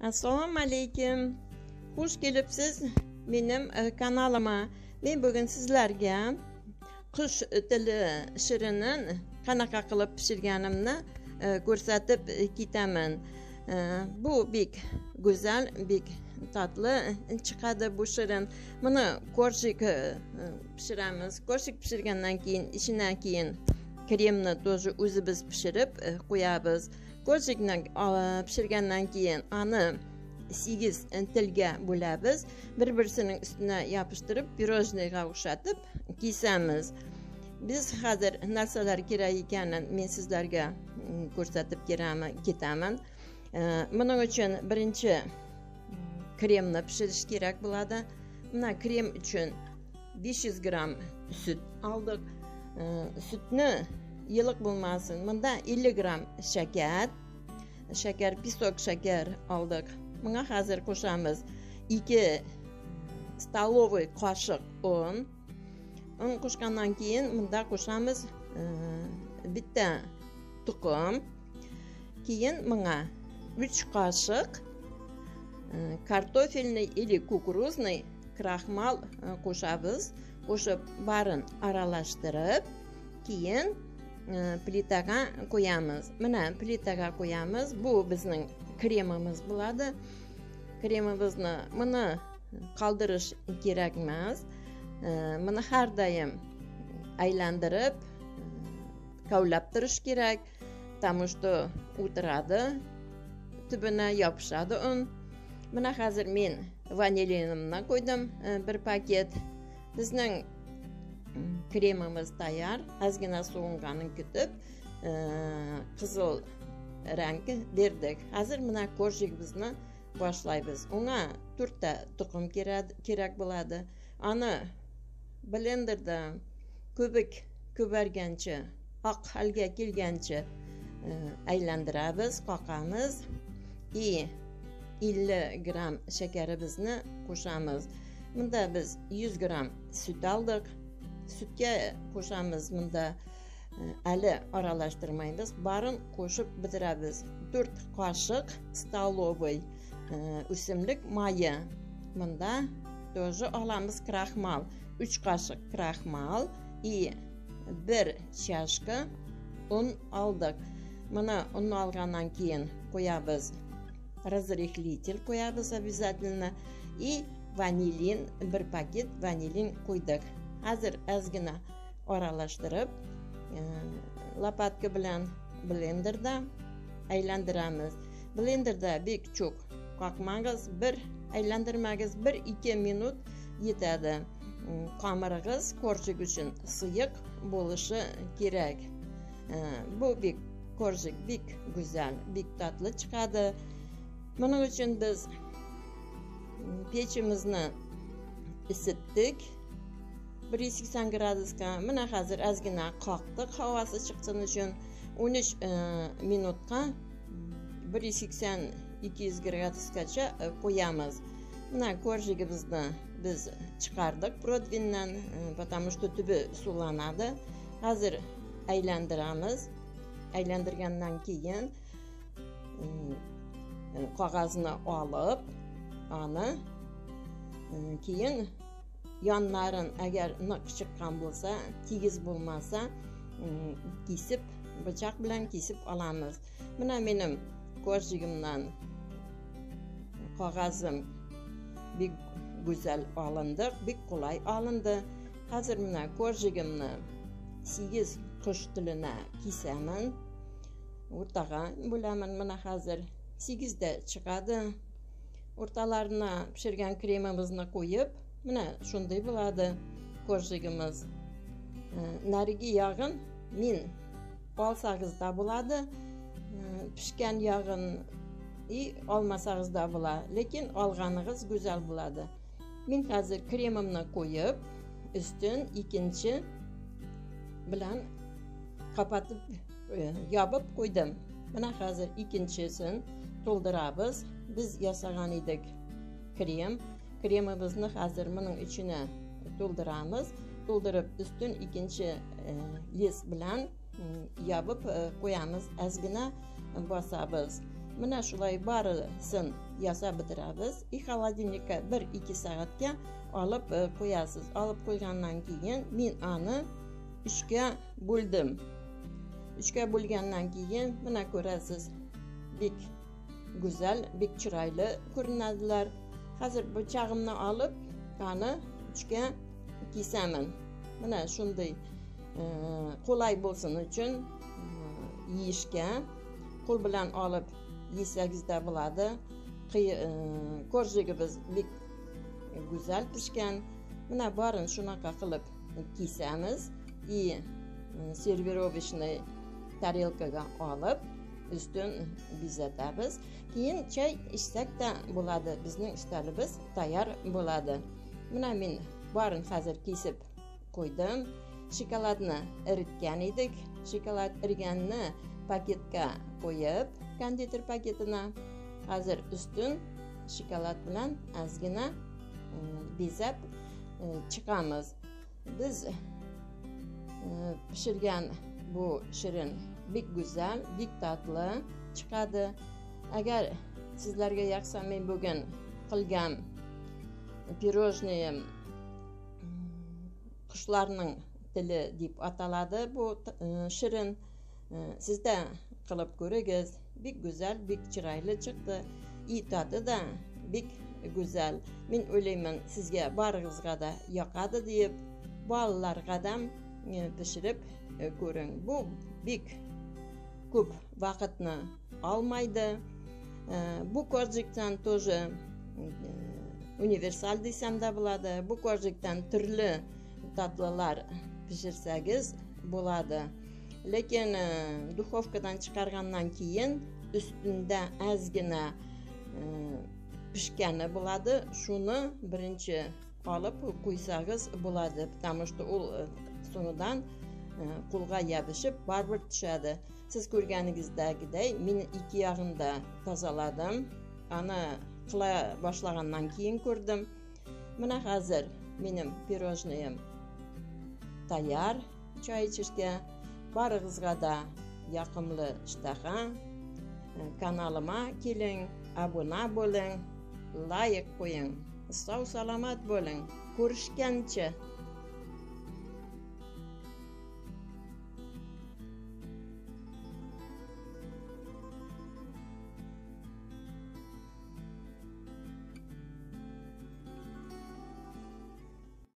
Assalomu alaykum. Xush kelibsiz mening kanalıma. Men bugun sizlarga qush tili shirini qanaqa qilib pishirganimni ko'rsatib ketaman. Bu bek go'zal, bek tatlı chiqadi bu shirin. Buni korshik pishiramiz. Korshik pishirgandan keyin ishidan keyin kremni to'g'ri o'zimiz pishirib qo'yamiz. Korshikni pishirgandan keyin ani 8 tilga bo'lamiz. Bir-birisining ustuna yopishtirib, pirojniga o'xshatib kesamiz. Biz hozir narsalar kerak ekanini men sizlarga ko'rsatib ketaman. Buning uchun birinchi kremni pishirish kerak bo'ladi. Mana krem uchun 500 gram süt aldık. Sütni yiliq bo'lmasin. Bunda 50 gram shakar, pisok shakar aldık. Buna hozir qo'shamiz 2 stalovoy qoshiq un. Un qo'shgandan keyin bunda qo'shamiz bitta tuxum. Keyin buna 3 qoshiq kartofельный или kukuruzный kraxmal qo'shamiz. Qo'shib barini aralashtirib, keyin plitaga qo'yamiz. Mana plitaga qo'yamiz. Bu bizning kremimiz bo'ladi. Kremimizni buni qoldirish kerak emas. Buni har doim aylantirib, kavlab turish kerak. Потому что o'tiradi, tubini yopishadi un. Mana hozir men vanilinimni qo'ydim, bir paket. Bizning kremimiz tayyor. Ozgina soviganini kutib, qizil rang berdik. Hozir mana korshigimizni boshlaymiz. Unga 4 ta tuxum kerak bo'ladi. Ani blenderda kubik ko'bargancha, oq halga kelgancha aylantiramiz, qoqamiz. 50 gram shakarimizni qo'shamiz. Bunda biz 100 gram süt aldık. Sütga qo'shamiz. Bunda ali aralashtirmaymiz. Barin qo'shib bitiramiz. 4 qoshiq stalovoy o'simlik mayi. Bunda тоже olamiz kraxmal. 3 qoshiq kraxmal и 1 chashka un aldık. Mana unni olgandan keyin qo'yamiz. Разрыхлитель qo'yamiz обязательно и vanilin, bir paket vanilin qo'ydik. Hozir ozgina aralashtirib, lopatka bilan blenderda aylantiramiz. Blenderda bek cho'q qoqmangiz, bir aylantirmangiz 1-2 minut yetadi. Qamirig'iz korshik uchun siyiq bo'lishi kerak. Bu bek korshik bek go'zal, bek tatlı chiqadi. Buning uchun biz pechimizni isitdik 180 gradusga. Mana hozir ozgina qoqdik havosi chiqsin uchun 13 minutga 180-200 gradusgacha qo'yamiz. Mana korshigimizni biz chiqardik противенdan, потому что tubi suvlanadi. Hozir aylantiramiz. Aylantirgandan keyin qog'ozni olib, ani keyin yonlarin agar niq chiqqan bo'lsa, tegiz bo'lmasa, kesib, bıçaq bilan kesib olamiz. Mana mening korshigimdan qog'ozim bek go'zal olindi, bek qulay olindi. Hozir mana korshigimni 8 qush tilini kesaman. O'rtaga bo'laman. Mana hozir 8 da chiqadi. O'rtalarına pishirgan kremimizni qo'yib, mana shunday bo'ladi korshigimiz. Narigi yog'in men olsag'izda bo'ladi. Pishgan yog'in olmasag'izda bo'ladi, lekin olganingiz go'zal bo'ladi. Men hozir kremimni qo'yib, ustin ikkinchi bilan qapatib yopib qo'ydim. Mana hozir ikkinchisini to'ldiramiz. Biz yasagan edik kremimizni hozir buning ichine to'ldiramiz. To'ldirib ustin ikkinchi les bilan yopib qo'yamiz. Ozgina bosamiz. Mana shulay barisin yasab bitiramiz. Холодильникка 1-2 soatga olib qo'yasiz. Olib qo'ygandan keyin men ani 3ga bo'ldim. 3ga bo'lgandan keyin mana ko'rasiz, bek go'zal, bek chiroyli ko'rinadilar. Hozir bıçağımni olib, ani 3ga kesaman. Mana shunday qulay bo'lsin uchun yeyishga qo'l bilan olib yesagizda bo'ladi. Korjigimiz bek go'zal pishgan. Mana barin shunaqa qilib kesamiz. Servirovishni tarelkaga olib, üstün bezatamiz. Keyin choy ichsak da bo'ladi. Bizning ishtalimiz tayyor bo'ladi. Mana men barin hozir kesib qo'ydim. Shokoladni eritgan edik. Shokolad eriganini paketga qo'yib, konditer paketini hozir üstün shokolad bilan ozgina bezab chiqamiz. Biz pishirgan bu shirin bek go'zal, bek tatli chiqadi. Agar sizlarga yoqsa, men bugun qilgan pirojniyim qushlarning tili deb ataladi. Bu shirin sizda qilib ko'ringiz. Bek go'zal, bek chiroyli chiqdi. Tati da bek go'zal. Men o'ylayman, sizga barig'izga da yoqadi deb, bolalarga ham pishirib ko'ring. Bu bek ko'p vaqtni olmaydi. Bu korjikdan тоже universal desam da bo'ladi. Bu korjikdan turli tatlılar pishirsangiz bo'ladi. Lekin duxovkadan chiqargandan keyin ustida ozgina pishgani bo'ladi. Shuni birinchi olib qo'ysangiz bo'ladi. Потому что u so'ngidan qo'lga yabishib baribir tushadi. Siz ko'rganingizdagidek men ikki yog'ini tozaladim. Ana qila boshlagandan keyin ko'rdim. Mana hozir mening pirojniyim tayyor choy ichishga. Barig'izga da yoqimli ishtaha. Kanalıma keling, abuna bo'ling, like qo'ying. Sog' salomat bo'ling. Ko'rishgancha.